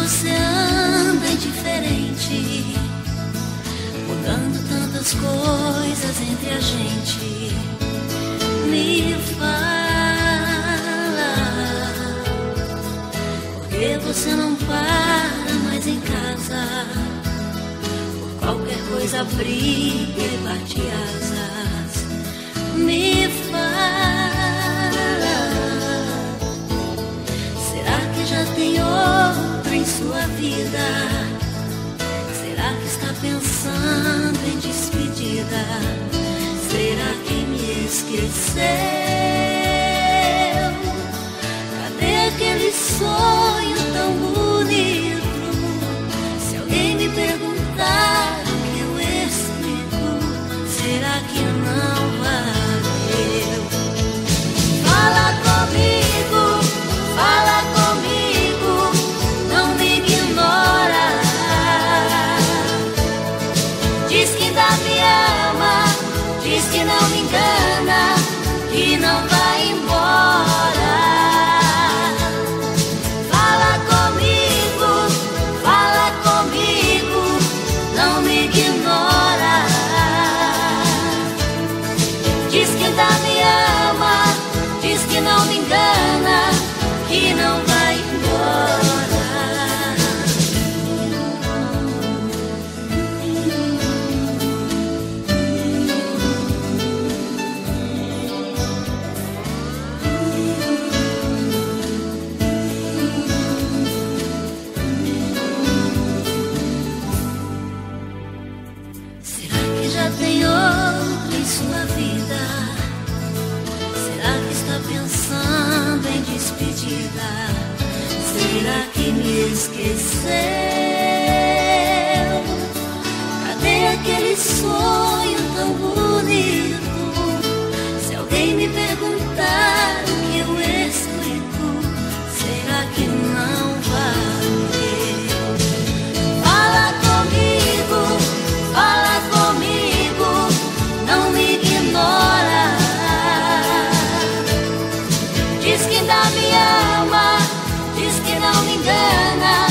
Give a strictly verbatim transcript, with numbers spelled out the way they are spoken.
você anda indiferente, mudando tantas coisas entre a gente. Me fala, por que você não para mais em casa? Por qualquer coisa briga e bate asas. Me fala, será que já tem outro em sua vida? Será que está pensando em despedida? Será que me esqueceu? Cadê aquele sonho tão bonito? Se alguém me perguntar o que eu explico, será que não valeu? Fala comigo, fala comigo, não me ignora. Diz que ainda me ama, diz que não me engana, que não vai embora. Fala comigo, fala comigo, não me ignora. Diz que ainda me ama, diz que não me engana, que não vai embora. Será que já tem outro em sua vida? Será que está pensando em despedida? Será que me esqueceu? Cadê aquele sonho tão bonito? Se alguém me perguntar o que eu explico, será que não valeu? Fala comigo, fala comigo, não me ignora. Diz que ainda me ama, diz que não me engana,